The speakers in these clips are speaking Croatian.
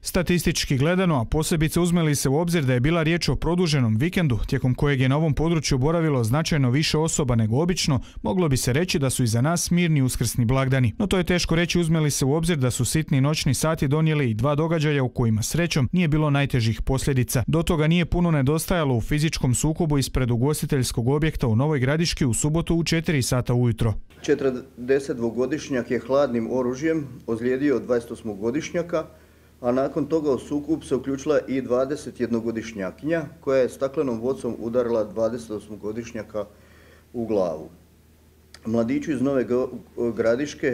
Statistički gledano, a posebice uzme li se u obzir da je bila riječ o produženom vikendu, tijekom kojeg je na ovom području boravilo značajno više osoba nego obično, moglo bi se reći da su iza nas mirni uskrsni blagdani. No to je teško reći uzme li se u obzir da su sitni noćni sati donijeli i dva događaja u kojima srećom nije bilo najtežih posljedica. Do toga nije puno nedostajalo u fizičkom sukobu ispred ugostiteljskog objekta u Novoj Gradiški u subotu u 4 sata ujutro. 42-godišnjak je hladnim oružjem ozlijedio 28-godišnjaka, a nakon toga u sukob se uključila i 21-godišnjakinja koja je staklenom vocom udarila 28-godišnjaka u glavu. Mladiću iz Nove Gradiške,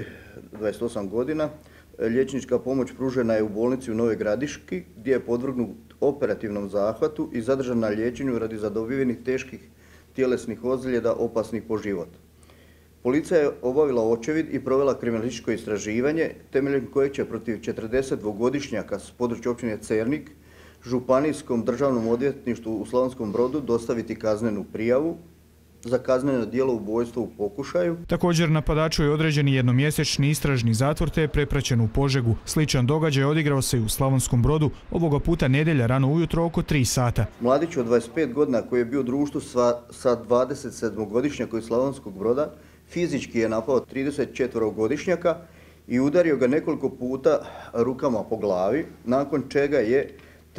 28 godina, liječnička pomoć pružena je u bolnici u Novoj Gradiški gdje je podvrgnut operativnom zahvatu i zadržan na liječenju radi zadobivenih teških tjelesnih ozljeda opasnih po život. Policija je obavila očevid i provela kriminalističko istraživanje temeljem kojeg će protiv 42-godišnjaka s područja općine Cernik Županijskom državnom odvjetništvu u Slavonskom Brodu dostaviti kaznenu prijavu za kazneno djelo ubojstva u pokušaju. Također napadaču je određen jednomjesečni istražni zatvor te je prepraćen u Požegu. Sličan događaj odigrao se i u Slavonskom Brodu, ovoga puta nedjelja rano ujutro oko 3 sata. Mladić od 25 godina koji je bio u društvu sa 27-godišnjakom iz Slavonskog Broda fizički je napao 34-godišnjaka i udario ga nekoliko puta rukama po glavi, nakon čega je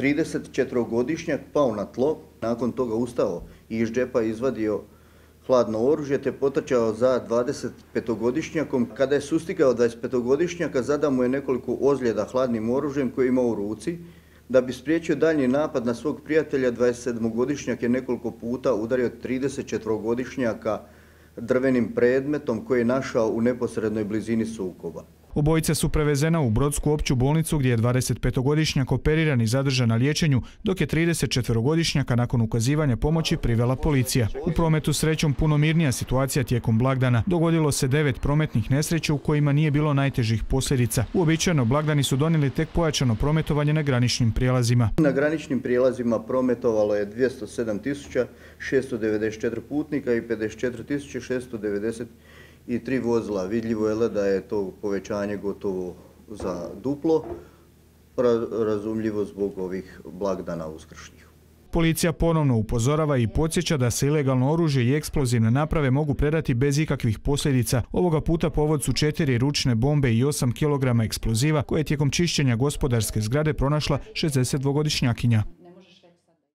34-godišnjak pao na tlo, nakon toga ustao i iz džepa izvadio hladno oružje te potrčao za 25-godišnjakom. Kada je sustigao 25-godišnjaka, zadao mu je nekoliko ozljeda hladnim oružjem koje je imao u ruci. Da bi spriječio daljnji napad na svog prijatelja, 27-godišnjak je nekoliko puta udario 34-godišnjaka drvenim predmetom koji je našao u neposrednoj blizini sukoba. Obojica su prevezena u Brodsku opću bolnicu gdje je 25-godišnjak operiran i zadržan na liječenju, dok je 34-godišnjaka nakon ukazivanja pomoći privela policija. U prometu srećom puno mirnija situacija tijekom blagdana. Dogodilo se 9 prometnih nesreća u kojima nije bilo najtežih posljedica. Uobičajeno blagdani su donijeli tek pojačano prometovanje na graničnim prijelazima. Na graničnim prijelazima prometovalo je 207.694 putnika i 54.693 vozila. Vidljivo je da je to povećanje gotovo za duplo, razumljivo zbog ovih blagdana uskršnjih. Policija ponovno upozorava i podsjeća da se ilegalno oružje i eksplozivne naprave mogu predati bez ikakvih posljedica. Ovoga puta povod su 4 ručne bombe i 8 kg eksploziva koje je tijekom čišćenja gospodarske zgrade pronašla 62-godišnjakinja.